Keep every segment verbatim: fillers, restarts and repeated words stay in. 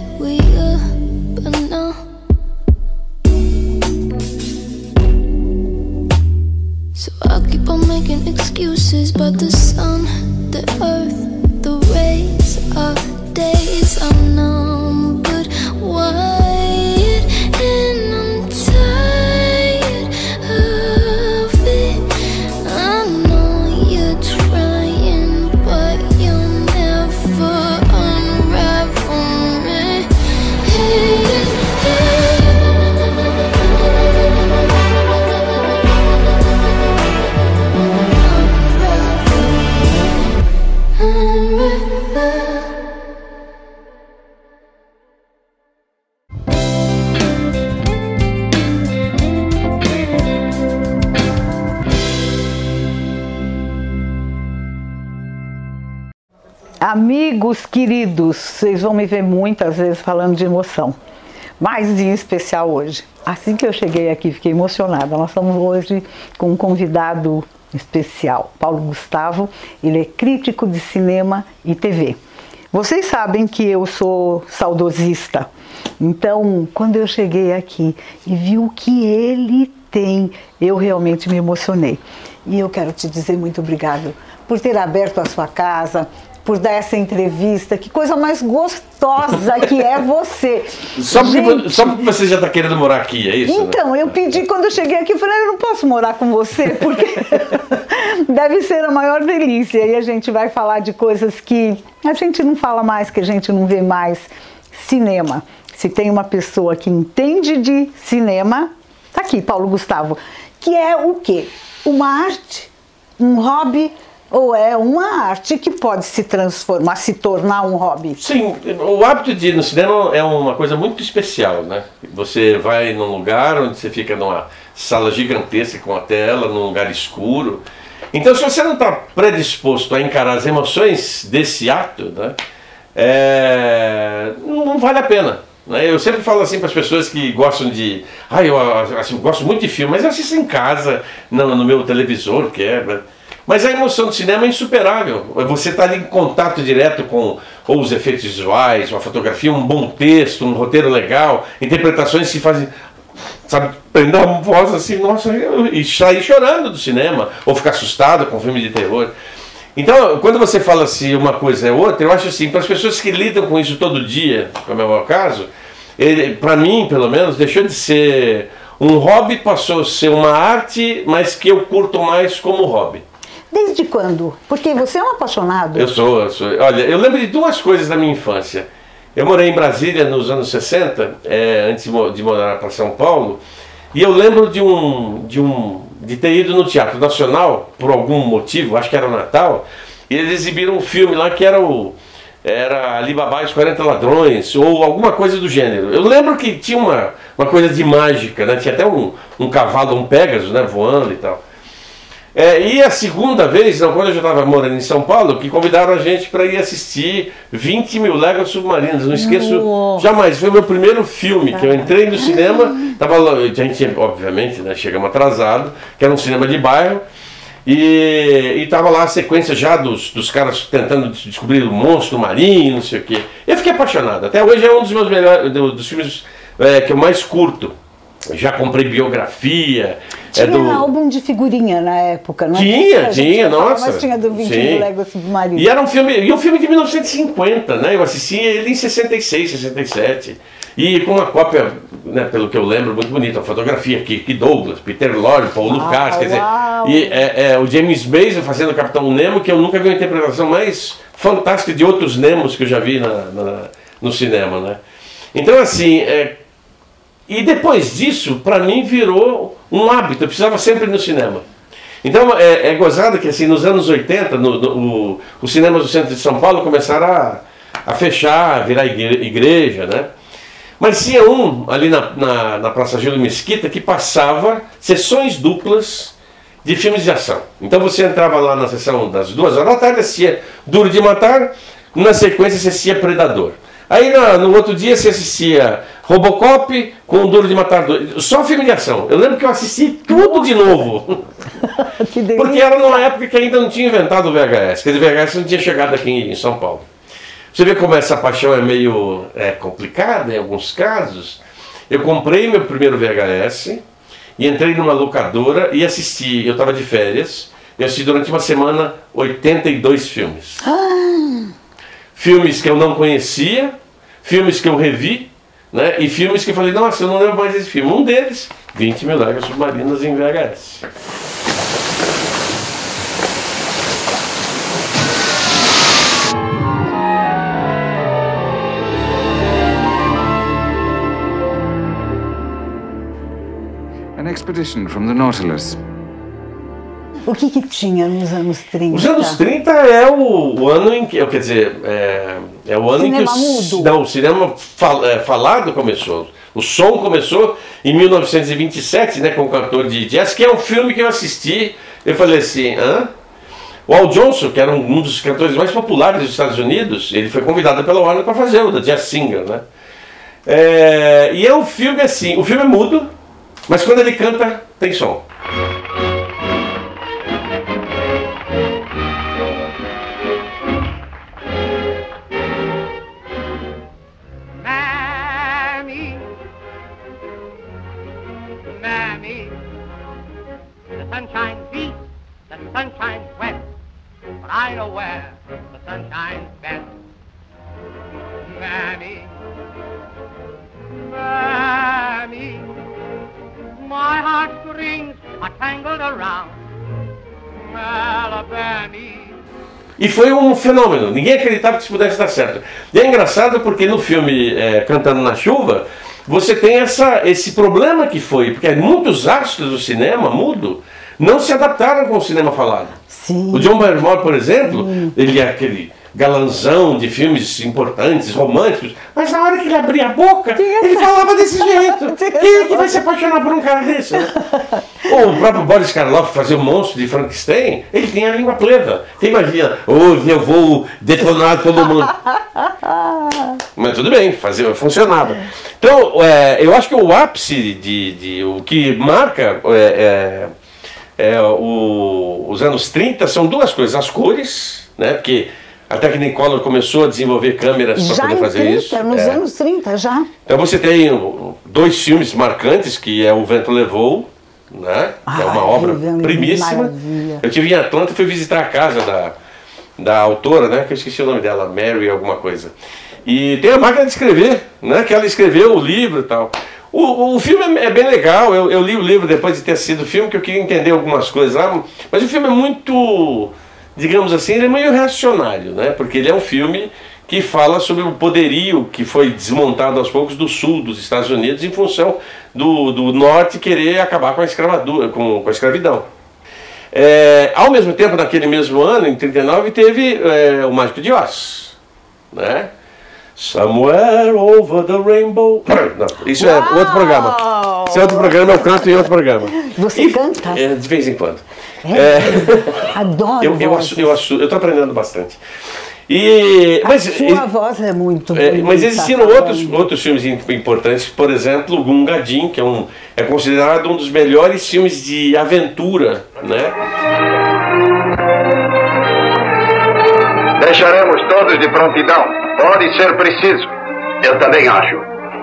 way we are, but no. So I'll keep on making excuses about the sun, the earth, the rays, our days are numbered, wide, and I'm tired of it. I know you're trying, but you'll never unravel me. Hey, Amigos queridos, vocês vão me ver muitas vezes falando de emoção, mas em especial hoje. Assim que eu cheguei aqui, fiquei emocionada. Nós estamos hoje com um convidado especial, Paulo Gustavo. Ele é crítico de cinema e T V. Vocês sabem que eu sou saudosista, então quando eu cheguei aqui e vi o que ele tem, eu realmente me emocionei. E eu quero te dizer muito obrigado por ter aberto a sua casa, por dar essa entrevista. Que coisa mais gostosa que é você. Só porque, Gente, só porque você já está querendo morar aqui, é isso? Então, né? Eu pedi, quando eu cheguei aqui, eu falei, eu não posso morar com você, porque deve ser a maior delícia. E a gente vai falar de coisas que a gente não fala mais, que a gente não vê mais. Cinema. Se tem uma pessoa que entende de cinema, tá aqui, Paulo Gustavo. Que é o quê? Uma arte? Um hobby? Ou é uma arte que pode se transformar, se tornar um hobby? Sim, o hábito de ir no cinema é uma coisa muito especial, né? Você vai num lugar onde você fica numa sala gigantesca com a tela, num lugar escuro. Então, se você não está predisposto a encarar as emoções desse ato, né, é... não vale a pena. Né? Eu sempre falo assim para as pessoas que gostam de... Ah, eu, assim, eu gosto muito de filme, mas eu assisto em casa, no, no meu televisor, que é... Mas a emoção do cinema é insuperável. Você está ali em contato direto com ou os efeitos visuais, uma fotografia, um bom texto, um roteiro legal, interpretações que fazem, sabe, prender a voz assim, nossa, e sair chorando do cinema, ou ficar assustado com um filme de terror. Então, quando você fala se uma coisa é outra, eu acho assim, para as pessoas que lidam com isso todo dia, como é o meu caso, para mim, pelo menos, deixou de ser um hobby, passou a ser uma arte, mas que eu curto mais como hobby. Desde quando? Porque você é um apaixonado. Eu sou, eu sou. Olha, eu lembro de duas coisas da minha infância. Eu morei em Brasília nos anos sessenta, é, antes de morar para São Paulo, e eu lembro de um, de um, de ter ido no Teatro Nacional, por algum motivo, acho que era o Natal, e eles exibiram um filme lá que era o era Alibaba e os quarenta Ladrões, ou alguma coisa do gênero. Eu lembro que tinha uma, uma coisa de mágica, né? Tinha até um, um cavalo, um Pégaso, né, voando e tal. É, e a segunda vez, não, quando eu já estava morando em São Paulo, que convidaram a gente para ir assistir vinte mil Léguas Submarinas. Não esqueço Nossa. jamais. Foi o meu primeiro filme, que eu entrei no cinema. Tava, a gente, obviamente, né, chegamos atrasado, que era um cinema de bairro. E estava lá a sequência já dos, dos caras tentando descobrir o monstro marinho, não sei o quê. Eu fiquei apaixonado. Até hoje é um dos meus melhores, dos filmes é, que eu mais curto. Já comprei biografia. Tinha é do... álbum de figurinha na época, não é? Tinha, tinha, nossa. Mas tinha do vinte mil Léguas Submarinas. E era um filme, e um filme de mil novecentos e cinquenta, né? Eu assisti ele em sessenta e seis, sessenta e sete. E com uma cópia, né, pelo que eu lembro, muito bonita, a fotografia, Kirk Douglas, Peter Lorre, Paul Lukas, quer dizer, e é, é, o James Mason fazendo o Capitão Nemo, que eu nunca vi uma interpretação mais fantástica de outros Nemos que eu já vi na, na, no cinema, né? Então, assim, é, e depois disso, para mim, virou um hábito. Eu precisava sempre ir no cinema. Então, é, é gozado que, assim, nos anos oitenta, no, no, o, os cinemas do centro de São Paulo começaram a, a fechar, a virar igreja, né? Mas tinha um, ali na, na, na Praça Júlio Mesquita, que passava sessões duplas de filmes de ação. Então, você entrava lá na sessão das duas horas da tarde, assistia Duro de Matar, na sequência, você assistia Predador. Aí no, no outro dia você assistia Robocop com Duro de Matar dois. Só filme de ação. Eu lembro que eu assisti tudo Nossa. de novo. Que delícia. Porque era numa época que ainda não tinha inventado o V H S. Quer dizer, o V H S não tinha chegado aqui em São Paulo. Você vê como essa paixão é meio é, complicada em alguns casos. Eu comprei meu primeiro V H S e entrei numa locadora e assisti. Eu estava de férias e assisti durante uma semana oitenta e dois filmes. Ah. Filmes que eu não conhecia, filmes que eu revi, né? E filmes que eu falei, nossa, eu não lembro mais desse filme. Um deles, vinte mil léguas submarinas em V H S. An expedition from the Nautilus. O que que tinha nos anos trinta? Os anos trinta é o, o ano em que, quer dizer, é, é o ano Cinema em que o, mudo. não, o cinema fal, é, falado começou. O som começou em mil novecentos e vinte e sete, né, com o cantor de jazz, que é um filme que eu assisti. Eu falei assim, hã? O Al Johnson, que era um dos cantores mais populares dos Estados Unidos, ele foi convidado pela Warner para fazer o The Jazz Singer, né? É, e é um filme assim, o filme é mudo, mas quando ele canta, tem som. Mammy, Mammy, the sun shines east, the sun shines west, but I know where the sun shines best. Mammy, Mammy, my heartstrings are tangled around Alabama. E foi um fenômeno, ninguém acreditava que isso pudesse dar certo. E é engraçado porque no filme é, Cantando na Chuva, você tem essa, esse problema que foi, porque muitos astros do cinema mudo não se adaptaram com o cinema falado. Sim. O John Barrymore, por exemplo, Sim. ele é aquele galanzão de filmes importantes, românticos, mas na hora que ele abria a boca, ele falava desse jeito. Quem é que vai se apaixonar por um cara desse? Né? Ou o próprio Boris Karloff fazer o monstro de Frankenstein, ele tem a língua preta. Você imagina, hoje eu vou detonar todo mundo. Mas tudo bem, fazia, funcionava. Então, é, eu acho que o ápice de, de o que marca é, é, é, o, os anos trinta são duas coisas, as cores, né, porque a Technicolor começou a desenvolver câmeras para poder fazer trinta, isso. Nos é. anos trinta, já. Então você tem dois filmes marcantes, que é O Vento Levou, né? Ai, que é uma obra Viviane, primíssima. maravilha. Eu estive em Atlanta e fui visitar a casa da, da autora, né? Que eu esqueci o nome dela, Mary alguma coisa. E tem a máquina de escrever, né? Que ela escreveu o livro e tal. O, o filme é bem legal, eu, eu li o livro depois de ter sido o filme, que eu queria entender algumas coisas lá, mas o filme é muito, digamos assim, ele é meio reacionário, né? Porque ele é um filme que fala sobre o poderio que foi desmontado aos poucos do sul dos Estados Unidos em função do, do norte querer acabar com a escravatura, com, com a escravidão. É, ao mesmo tempo, naquele mesmo ano, em trinta e nove, teve é, o Mágico de Oz, né? Somewhere over the rainbow. Não, isso é Uau! outro programa. Isso é outro programa, eu canto em outro programa. Você e, canta? É, de vez em quando. É? É, Adoro eu, eu, vozes. eu, eu estou aprendendo bastante. E, mas, a sua voz é muito é, bonita. mas existiram outros, outros filmes importantes, por exemplo, o Gunga Din, que é, um, é considerado um dos melhores filmes de aventura, né? Deixaremos todos de prontidão. Pode ser preciso. Eu também acho.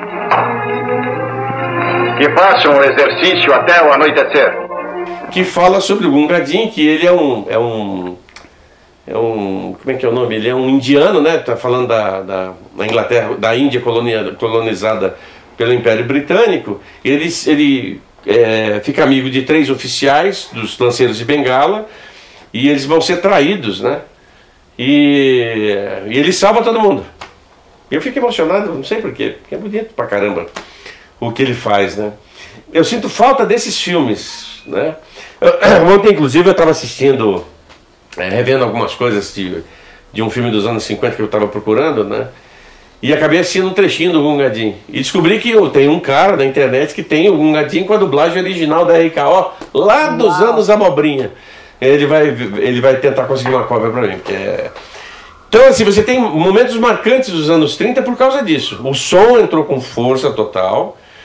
Que façam o exercício até o anoitecer. Que fala sobre o Gunga Din, que ele é um, é um... É um, como é que é o nome? Ele é um indiano, né? Tá falando da, da, da Inglaterra, da Índia colonia, colonizada pelo Império Britânico. Ele, ele é, fica amigo de três oficiais dos lanceiros de Bengala e eles vão ser traídos, né? E, e ele salva todo mundo. Eu fico emocionado, não sei porquê, porque é bonito pra caramba o que ele faz, né? Eu sinto falta desses filmes, né? Eu, ontem, inclusive, eu estava assistindo... É, revendo algumas coisas de, de um filme dos anos cinquenta que eu estava procurando, né? E acabei assistindo um trechinho do Gunga Din. E descobri que eu, tem um cara na internet que tem o Gunga Din com a dublagem original da R K O, lá dos Uau. anos Abobrinha. Ele vai, ele vai tentar conseguir uma cópia para mim. Porque é... Então, assim, você tem momentos marcantes dos anos trinta por causa disso. O som entrou com força total.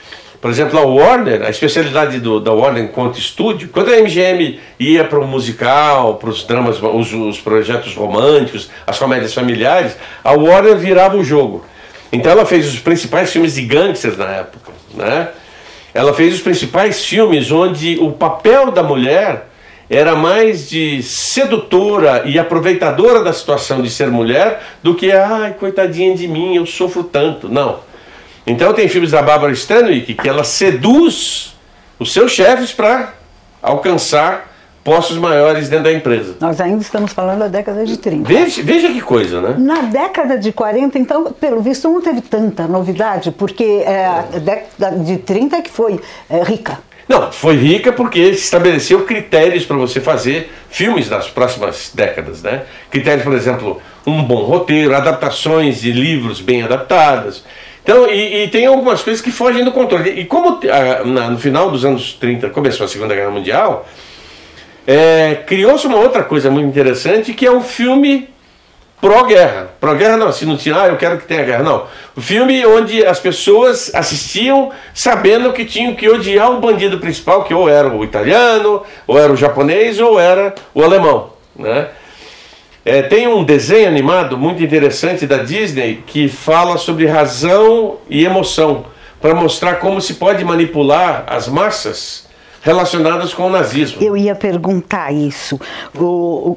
Por exemplo, a Warner, a especialidade do, da Warner enquanto estúdio, quando a M G M ia para o musical, para os dramas, os, os projetos românticos, as comédias familiares, a Warner virava o jogo. Então ela fez os principais filmes de gangsters na época, né? Ela fez os principais filmes onde o papel da mulher era mais de sedutora e aproveitadora da situação de ser mulher do que, ai, coitadinha de mim, eu sofro tanto. Não. Então tem filmes da Barbara Stanwyck que ela seduz os seus chefes para alcançar postos maiores dentro da empresa. Nós ainda estamos falando da década de trinta. Veja, veja que coisa, né? Na década de quarenta, então, pelo visto, não teve tanta novidade, porque é, a década de trinta é que foi é, rica. Não, foi rica porque se estabeleceu critérios para você fazer filmes nas próximas décadas, né? Critérios, por exemplo, um bom roteiro, adaptações de livros bem adaptadas. Então, e, e tem algumas coisas que fogem do controle. E como a, na, no final dos anos trinta começou a Segunda Guerra Mundial, é, criou-se uma outra coisa muito interessante, que é o filme pró-guerra. Pró-guerra não, se não tinha, ah, eu quero que tenha guerra, não. O filme onde as pessoas assistiam sabendo que tinham que odiar o bandido principal, que ou era o italiano, ou era o japonês, ou era o alemão, né? É, tem um desenho animado muito interessante da Disney que fala sobre razão e emoção, para mostrar como se pode manipular as massas relacionadas com o nazismo. Eu ia perguntar isso. O, o,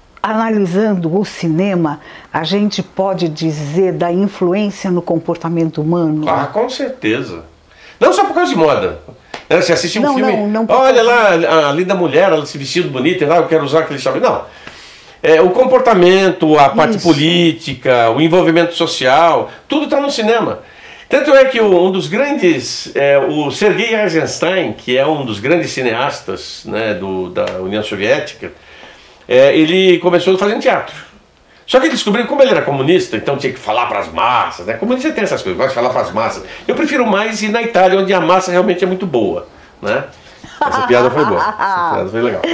analisando o cinema, a gente pode dizer da influência no comportamento humano? Ah, com certeza. Não só por causa de moda. Você assiste um não, filme, não, não olha lá, a linda mulher, ela se vestindo bonita, lá, eu quero usar aquele chapéu. Não. É, o comportamento, a parte Isso. política, o envolvimento social, tudo está no cinema. Tanto é que um dos grandes, é, o Sergei Eisenstein, que é um dos grandes cineastas, né, do, da União Soviética, é, ele começou fazendo teatro. Só que ele descobriu como ele era comunista, então tinha que falar para as massas, né? Comunista tem essas coisas, gosta de falar para as massas. Eu prefiro mais ir na Itália, onde a massa realmente é muito boa, né? Essa piada foi boa, essa piada foi legal.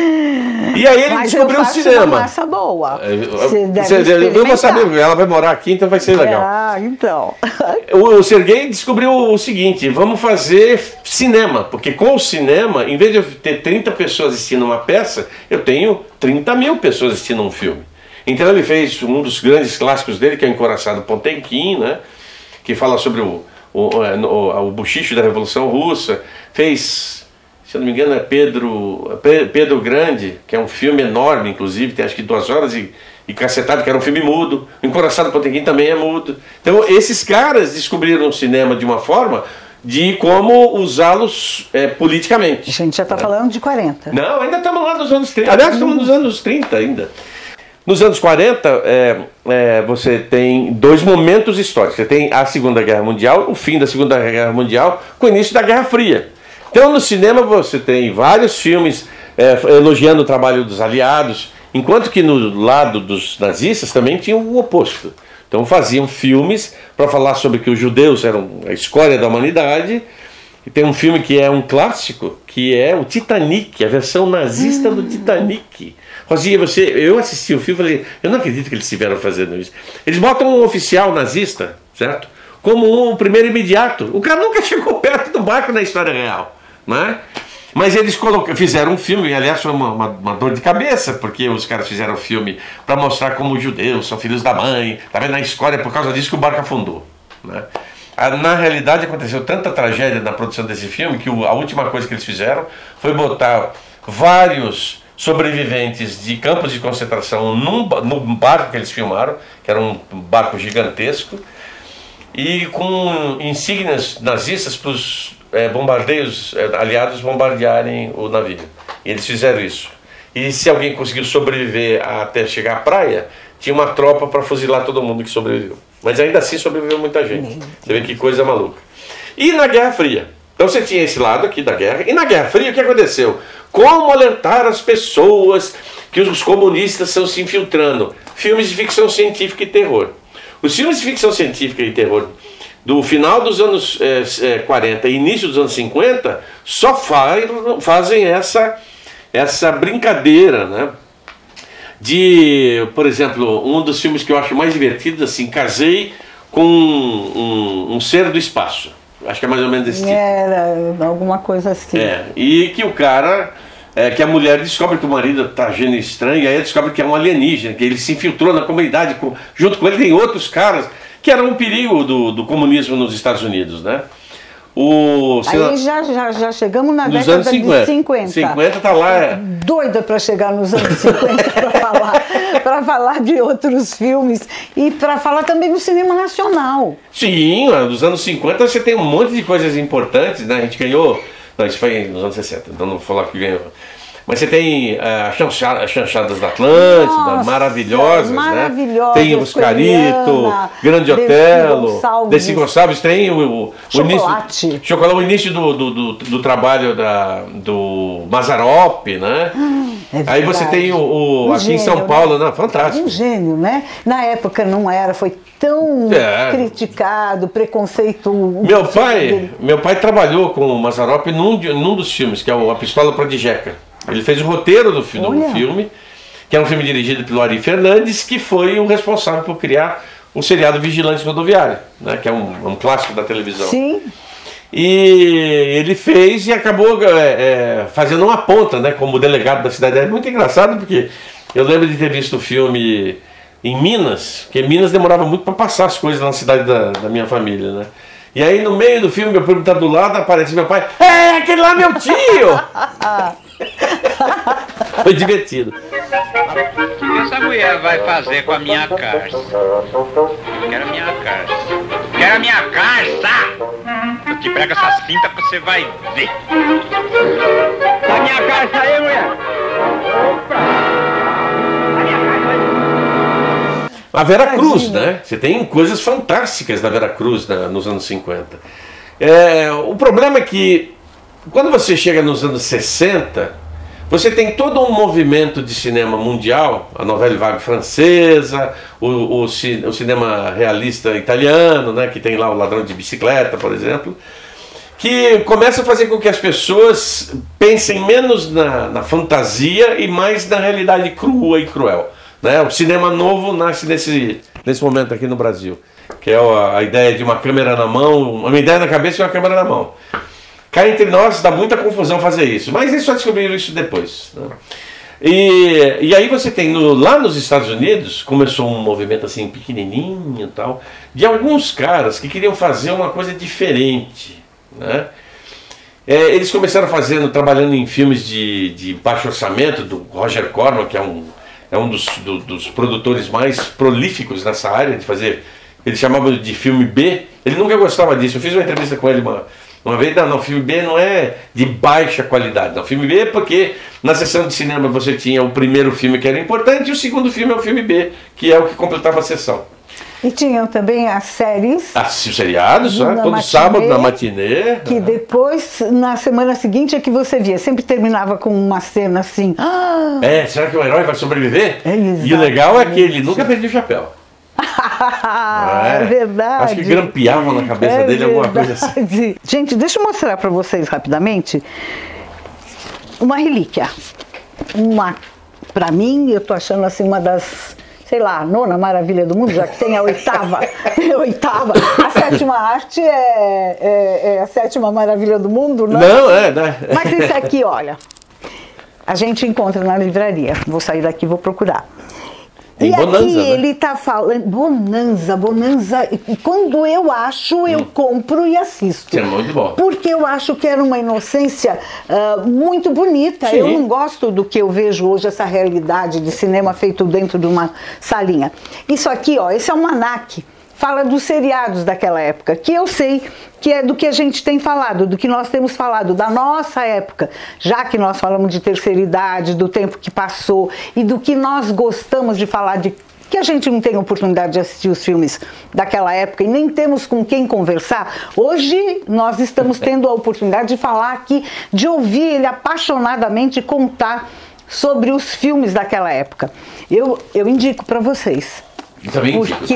E aí ele Mas descobriu eu o faço cinema. uma massa boa. Você deve Você, eu vou experimentar. saber, ela vai morar aqui, então vai ser legal. Ah, então. O, o Sergei descobriu o seguinte: vamos fazer cinema, porque com o cinema, em vez de eu ter trinta pessoas assistindo uma peça, eu tenho trinta mil pessoas assistindo um filme. Então ele fez um dos grandes clássicos dele, que é o Encoraçado Potemkin, né, que fala sobre o, o, o, o buchicho da Revolução Russa. Fez, se eu não me engano, é Pedro, Pedro Grande, que é um filme enorme, inclusive, tem acho que duas horas e, e cacetado, que era um filme mudo. O Encoraçado Potemkin também é mudo. Então esses caras descobriram o cinema de uma forma de como usá-los é, politicamente. A gente já está né? falando de quarenta. Não, ainda estamos lá nos anos trinta. Aliás, estamos nos anos trinta ainda. Nos anos quarenta, é, é, você tem dois momentos históricos. Você tem a Segunda Guerra Mundial, o fim da Segunda Guerra Mundial, com o início da Guerra Fria. Então, no cinema, você tem vários filmes é, elogiando o trabalho dos aliados, enquanto que no lado dos nazistas também tinha o oposto. Então, faziam filmes para falar sobre que os judeus eram a escória da humanidade. E tem um filme que é um clássico, que é o Titanic, a versão nazista do Titanic. Rosinha, você, eu assisti o filme e falei, eu não acredito que eles estiveram fazendo isso. Eles botam um oficial nazista, certo? Como um primeiro imediato. O cara nunca chegou perto do barco na história real, né? Mas eles colocam, fizeram um filme, e aliás foi uma, uma, uma dor de cabeça, porque os caras fizeram um filme para mostrar como os judeus são filhos da mãe, tá vendo? Na história, por causa disso que o barco afundou, né? Na realidade aconteceu tanta tragédia na produção desse filme que a última coisa que eles fizeram foi botar vários sobreviventes de campos de concentração num, num barco que eles filmaram, que era um barco gigantesco, e com insígnias nazistas para os é, bombardeios é, aliados bombardearem o navio. E eles fizeram isso. E se alguém conseguiu sobreviver até chegar à praia, tinha uma tropa para fuzilar todo mundo que sobreviveu. Mas ainda assim sobreviveu muita gente. Você vê que coisa maluca. E na Guerra Fria? Então você tinha esse lado aqui da guerra. E na Guerra Fria o que aconteceu? Como alertar as pessoas que os comunistas estão se infiltrando? Filmes de ficção científica e terror. Os filmes de ficção científica e terror do final dos anos é, quarenta e início dos anos cinquenta só faz, fazem essa, essa brincadeira, né? De, por exemplo, um dos filmes que eu acho mais divertidos, assim, casei com um, um, um ser do espaço. Acho que é mais ou menos esse tipo. Era alguma coisa assim. É, e que o cara, é, que a mulher descobre que o marido tá agindo estranho, e aí descobre que é um alienígena, que ele se infiltrou na comunidade, com, junto com ele tem outros caras, que eram um perigo do, do comunismo nos Estados Unidos, né? O, aí já, já, já chegamos na nos década anos cinquenta. de cinquenta. cinquenta tá lá. É. Doida para chegar nos anos cinquenta para falar, para falar de outros filmes e para falar também do cinema nacional. Sim, nos anos cinquenta você tem um monte de coisas importantes, né? A gente ganhou. Não, isso foi nos anos sessenta, então não vou falar que ganhou. Mas você tem uh, as Chanchadas da Atlântida, Nossa, maravilhosas, maravilhosas, né? Tem o Oscarito, Grande Otelo, Desi Gonçalves, tem o, o, Chocolate. O início, chocolate, o início do, do, do, do trabalho da, do Mazzaropi, né? É Aí você tem o, o um aqui gênio, em São Paulo, né? Não, fantástico. Um gênio, né? Na época não era, foi tão é. criticado, preconceito. Meu pai, meu pai trabalhou com o Mazzaropi num, num dos filmes, que é o A Pistola Prodigeca. Ele fez o roteiro do, do filme, que é um filme dirigido pelo Ari Fernandes, que foi o responsável por criar o seriado Vigilante Rodoviário, né, que é um, um clássico da televisão. Sim. E ele fez e acabou é, é, fazendo uma ponta, né, como delegado da cidade. É muito engraçado porque eu lembro de ter visto o filme em Minas, porque Minas demorava muito para passar as coisas na cidade da, da minha família, né? E aí no meio do filme, meu primo tá do lado, aparece meu pai, é aquele lá meu tio! Foi divertido. O que essa mulher vai fazer com a minha carça? Eu quero a minha carça. Eu quero a minha carça! Eu te prego essa cinta que você vai ver. A minha carça aí, mulher! Opa! A minha carça aí! A Vera Cruz, né? Você tem coisas fantásticas da Vera Cruz, né, nos anos cinquenta. É, o problema é que quando você chega nos anos sessenta, você tem todo um movimento de cinema mundial, a novela vague francesa, o, o, o cinema realista italiano, né, que tem lá o Ladrão de Bicicleta, por exemplo, que começa a fazer com que as pessoas pensem menos na, na fantasia e mais na realidade crua e cruel. Né? O cinema novo nasce nesse, nesse momento aqui no Brasil, que é a, a ideia de uma câmera na mão, uma ideia na cabeça e uma câmera na mão. Cá entre nós dá muita confusão fazer isso, mas eles só descobriram isso depois. Né? E, e aí você tem, no, lá nos Estados Unidos, começou um movimento assim pequenininho e tal, de alguns caras que queriam fazer uma coisa diferente. Né? É, eles começaram fazendo, trabalhando em filmes de, de baixo orçamento, do Roger Corman, que é um... é um dos, do, dos produtores mais prolíficos nessa área de fazer, ele chamava de filme B, ele nunca gostava disso. Eu fiz uma entrevista com ele uma, uma vez, não, não, filme B não é de baixa qualidade, não, filme B é porque na sessão de cinema você tinha o primeiro filme que era importante e o segundo filme é o filme B, que é o que completava a sessão. E tinham também as séries. Ah, os seriados, né? Todo matinê, sábado na matinê. Que uhum. depois, na semana seguinte, é que você via. Sempre terminava com uma cena assim. Ah! É, será que o herói vai sobreviver? É, e o legal é que ele nunca perdeu o chapéu. É, é verdade. Acho que grampeavam na cabeça é dele verdade. Alguma coisa assim. Gente, deixa eu mostrar para vocês rapidamente uma relíquia. Uma, para mim, eu tô achando assim uma das... sei lá, a nona maravilha do mundo, já que tem a oitava, tem a oitava. A sétima arte é, é, é a sétima maravilha do mundo, não? Não, é, né? Mas esse aqui, olha, a gente encontra na livraria. Vou sair daqui e vou procurar. Em e Bonanza, aqui né? ele tá falando, Bonanza, Bonanza, e quando eu acho, eu hum. compro e assisto. Que é muito bom. Porque eu acho que era uma inocência uh, muito bonita. Sim. Eu não gosto do que eu vejo hoje, essa realidade de cinema feito dentro de uma salinha. Isso aqui, ó, esse é um almanaque. Fala dos seriados daquela época, que eu sei que é do que a gente tem falado, do que nós temos falado, da nossa época, já que nós falamos de terceira idade, do tempo que passou e do que nós gostamos de falar, de que a gente não tem oportunidade de assistir os filmes daquela época e nem temos com quem conversar. Hoje nós estamos tendo a oportunidade de falar aqui, de ouvir ele apaixonadamente contar sobre os filmes daquela época. Eu, eu indico para vocês. Também indico. Porque...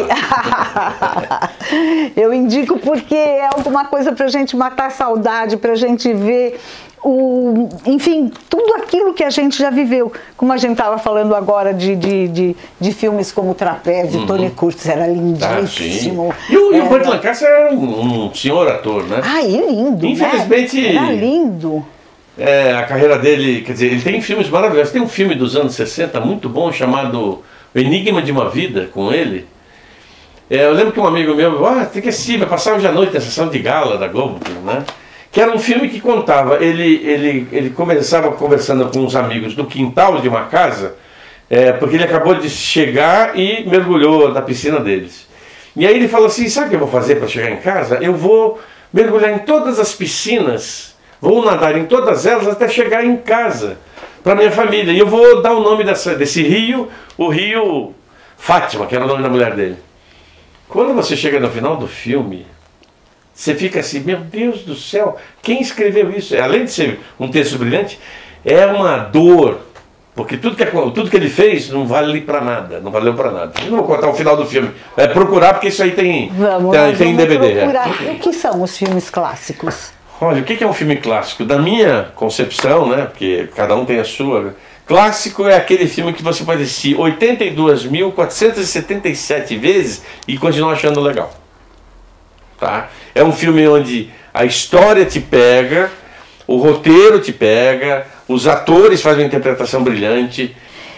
Eu indico porque é alguma coisa para a gente matar a saudade, para a gente ver o, enfim, tudo aquilo que a gente já viveu. Como a gente estava falando agora de, de, de, de filmes como Trapézio, uhum. Tony Curtis era lindíssimo. Ah, e o, era... o Burt Lancaster era um, um senhor ator, né? Ah, e lindo, infelizmente, né? Era lindo. É, a carreira dele, quer dizer, ele tem filmes maravilhosos. Tem um filme dos anos sessenta muito bom chamado O Enigma de uma Vida, com ele. É, eu lembro que um amigo meu, ah, tem que assistir, vai passar hoje à noite na sessão de gala da Globo, né? Que era um filme que contava, ele, ele, ele começava conversando com uns amigos do quintal de uma casa, é, porque ele acabou de chegar e mergulhou na piscina deles. E aí ele falou assim, sabe o que eu vou fazer para chegar em casa? Eu vou mergulhar em todas as piscinas, vou nadar em todas elas até chegar em casa, para minha família. E eu vou dar o nome dessa, desse rio, o rio Fátima, que era o nome da mulher dele. Quando você chega no final do filme, você fica assim, meu Deus do céu, quem escreveu isso? Além de ser um texto brilhante, é uma dor, porque tudo que, tudo que ele fez não vale para nada, não valeu para nada. Eu não vou contar o final do filme, é procurar, porque isso aí tem, vamos, tem, tem D V D. Procurar. É. O que são os filmes clássicos? Olha, o que é um filme clássico? Da minha concepção, né, porque cada um tem a sua... Clássico é aquele filme que você pode assistir oitenta e duas mil quatrocentas e setenta e sete vezes e continuar achando legal. Tá? É um filme onde a história te pega, o roteiro te pega, os atores fazem uma interpretação brilhante.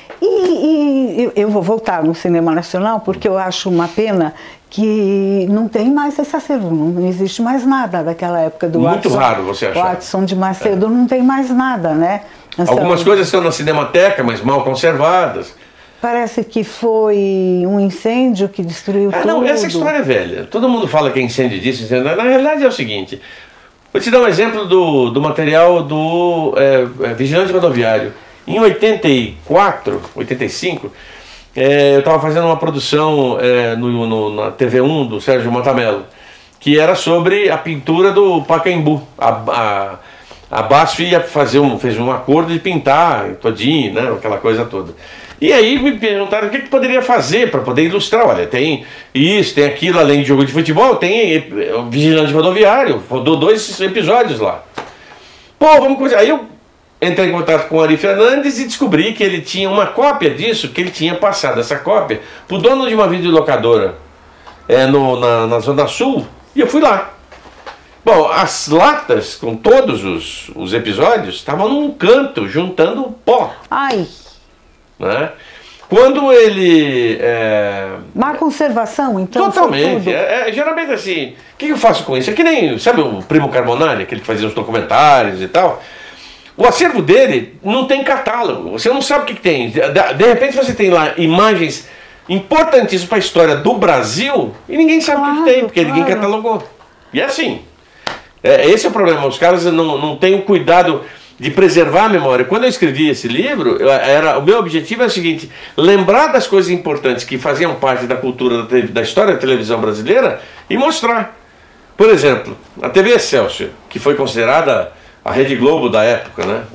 E, e eu vou voltar no cinema nacional porque eu acho uma pena que não tem mais esse acervo, não existe mais nada daquela época do Muito Watson, raro você achar. Watson de Macedo, é. Não tem mais nada, né? Essa... Algumas coisas estão na Cinemateca, mas mal conservadas. Parece que foi um incêndio que destruiu ah, tudo. Não, essa história é velha. Todo mundo fala que é incêndio disso, incêndio... Na realidade é o seguinte, vou te dar um exemplo do, do material do é, Vigilante Rodoviário. Em oitenta e quatro, oitenta e cinco, é, eu estava fazendo uma produção é, no, no, na T V um do Sérgio Montamelo, que era sobre a pintura do Pacaembu. A, a, a BASF ia fazer um, fez um acordo de pintar todinho, né, aquela coisa toda. E aí me perguntaram o que, que poderia fazer para poder ilustrar. Olha, tem isso, tem aquilo, além de jogo de futebol, tem o Vigilante Rodoviário, rodou dois episódios lá. Pô, vamos começar. Aí eu entrei em contato com o Ari Fernandes e descobri que ele tinha uma cópia disso, que ele tinha passado essa cópia para o dono de uma videolocadora é, no, na, na Zona Sul, e eu fui lá. Bom, as latas com todos os, os episódios estavam num canto, juntando pó. Ai! Né? Quando ele... É... Má conservação, então? Totalmente. É, é, geralmente assim, o que eu faço com isso? É que nem, sabe o Primo Carbonari, aquele que fazia os documentários e tal? O acervo dele não tem catálogo, você não sabe o que, que tem. De, de repente você tem lá imagens importantíssimas para a história do Brasil e ninguém sabe claro, o que, que tem, porque claro. Ninguém catalogou. E é assim. É, esse é o problema, os caras não, não têm o cuidado de preservar a memória. Quando eu escrevi esse livro, eu, era, o meu objetivo é o seguinte, lembrar das coisas importantes que faziam parte da cultura da, da história da televisão brasileira e mostrar. Por exemplo, a T V Excelsior, que foi considerada a Rede Globo da época, né?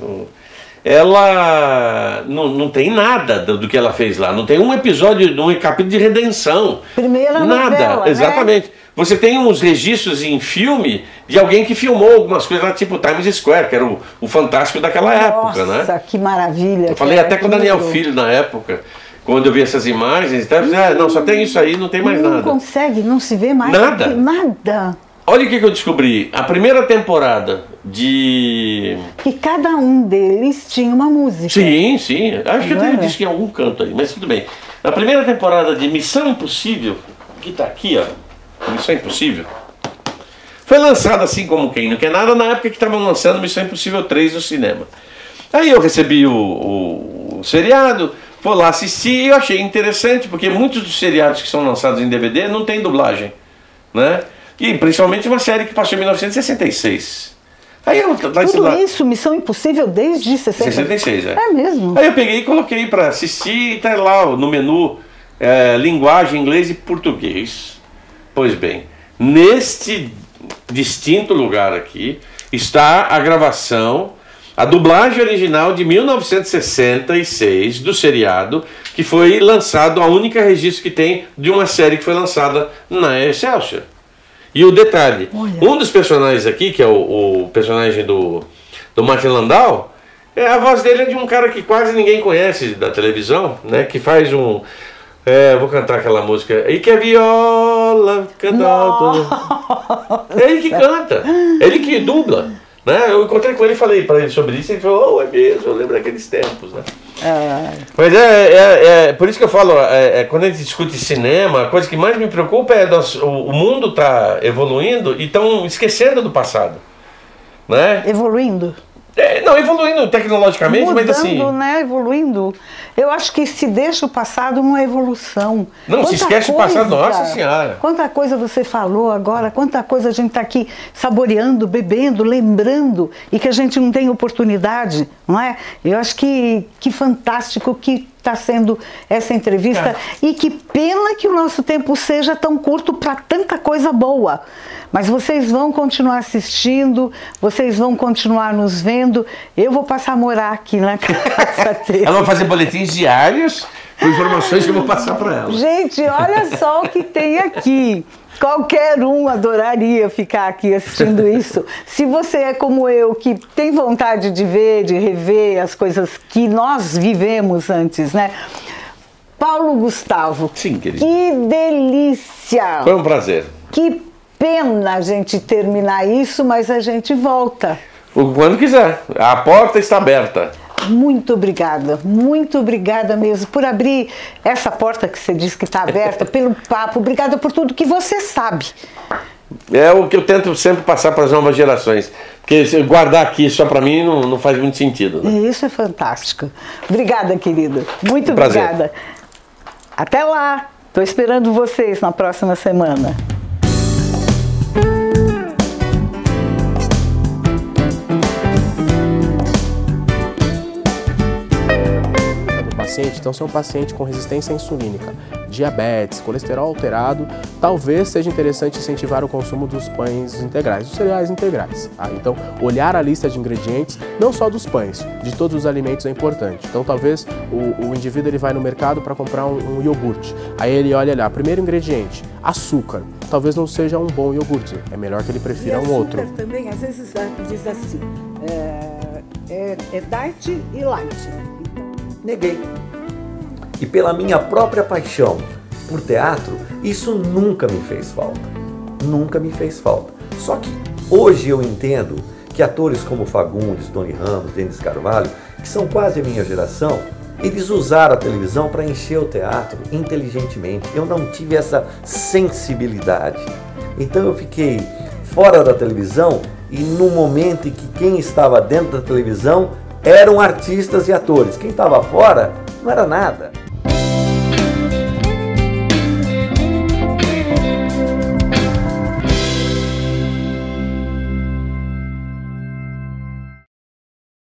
Ela não, não tem nada do, do que ela fez lá, não tem um episódio, um capítulo de redenção. Primeira nada, novela, exatamente. Né? Você tem uns registros em filme de alguém que filmou algumas coisas lá, tipo Times Square, que era o, o fantástico daquela Nossa, época, né? Nossa, que maravilha. Eu falei até com o Daniel Filho na época, quando eu vi essas imagens, então, hum, ah, não, só tem isso aí, não tem mais não nada. Não consegue, não se vê mais nada. Aqui, nada. Olha o que, que eu descobri. A primeira temporada de... Que cada um deles tinha uma música. Sim, sim. Acho que eu tenho é? disco em algum canto aí, mas tudo bem. Na primeira temporada de Missão Impossível, que tá aqui, ó, Missão Impossível, foi lançada assim como quem não quer nada, na época que estavam lançando Missão Impossível três no cinema. Aí eu recebi o, o, o seriado, vou lá assistir e eu achei interessante, porque muitos dos seriados que são lançados em D V D não tem dublagem, né? E principalmente uma série que passou em mil novecentos e sessenta e seis. Aí eu, lá, Tudo lá, isso, Missão Impossível desde sessenta e seis. é. É mesmo. Aí eu peguei e coloquei para assistir e tá lá no menu é, linguagem inglês e português. Pois bem, neste distinto lugar aqui está a gravação, A dublagem original de mil novecentos e sessenta e seis do seriado, que foi lançado, a única registro que tem de uma série que foi lançada na Excelsior. E o detalhe, Olha. um dos personagens aqui, que é o, o personagem do, do Martin Landau, é, a voz dele é de um cara que quase ninguém conhece da televisão, né? Que faz um... É, vou cantar aquela música. E que a viola canta alto. É ele que canta, é ele que dubla. Né? Eu encontrei com ele e falei para ele sobre isso, e ele falou, oh, é mesmo, eu lembro daqueles tempos. Né? É. Mas é, é, é, por isso que eu falo, é, é, quando a gente discute cinema, a coisa que mais me preocupa é nós, o, o mundo está evoluindo e estão esquecendo do passado. Né? Evoluindo? É, não, evoluindo tecnologicamente, Mudando, mas assim... né? Evoluindo. Eu acho que se deixa o passado uma evolução. Não, quanta se esquece coisa, o passado, nossa senhora. Quanta coisa você falou agora, quanta coisa a gente está aqui saboreando, bebendo, lembrando, e que a gente não tem oportunidade, não é? Eu acho que, que fantástico que está sendo essa entrevista, é. E que pena que o nosso tempo seja tão curto para tanta coisa boa. Mas vocês vão continuar assistindo, vocês vão continuar nos vendo. Eu vou passar a morar aqui na casa dele. Ela vai fazer boletins diários com informações que eu vou passar para ela. Gente, olha só o que tem aqui. Qualquer um adoraria ficar aqui assistindo isso. Se você é como eu, que tem vontade de ver, de rever as coisas que nós vivemos antes, né? Paulo Gustavo. Sim, querido. Que delícia! Foi um prazer. Que pena a gente terminar isso, mas a gente volta. Quando quiser. A porta está aberta. Muito obrigada, muito obrigada mesmo por abrir essa porta que você disse que está aberta, pelo papo, obrigada por tudo que você sabe. É o que eu tento sempre passar para as novas gerações, porque guardar aqui só para mim não, não faz muito sentido. Né? Isso é fantástico. Obrigada, querido, muito Prazer. Obrigada. Até lá, estou esperando vocês na próxima semana. Então, se é um paciente com resistência insulínica, diabetes, colesterol alterado, talvez seja interessante incentivar o consumo dos pães integrais, dos cereais integrais. Tá? Então, olhar a lista de ingredientes, não só dos pães, de todos os alimentos é importante. Então, talvez o, o indivíduo ele vai no mercado para comprar um, um iogurte. Aí ele olha lá, primeiro ingrediente, açúcar. Talvez não seja um bom iogurte, é melhor que ele prefira um outro. Também, às vezes, diz assim, é, é, é diet e light. Neguei. E pela minha própria paixão por teatro, isso nunca me fez falta. Nunca me fez falta. Só que hoje eu entendo que atores como Fagundes, Tony Ramos, Denis Carvalho, que são quase a minha geração, eles usaram a televisão para encher o teatro inteligentemente. Eu não tive essa sensibilidade. Então eu fiquei fora da televisão e num momento em que quem estava dentro da televisão eram artistas e atores. Quem estava fora não era nada.